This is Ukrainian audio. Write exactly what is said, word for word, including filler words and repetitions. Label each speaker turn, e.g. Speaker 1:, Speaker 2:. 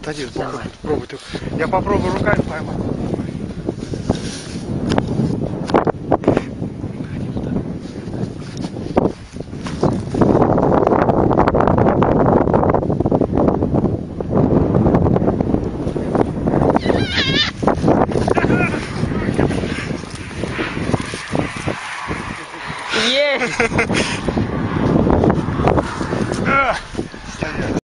Speaker 1: Отойди, сбоку, пробуй ты. Я попробую руками поймать.
Speaker 2: Есть!